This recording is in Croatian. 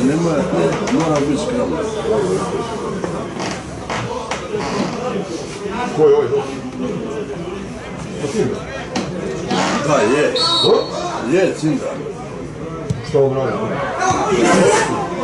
Mora biti skromno. Ko je ovaj? Da, je. Je, Cindar. Što on radi?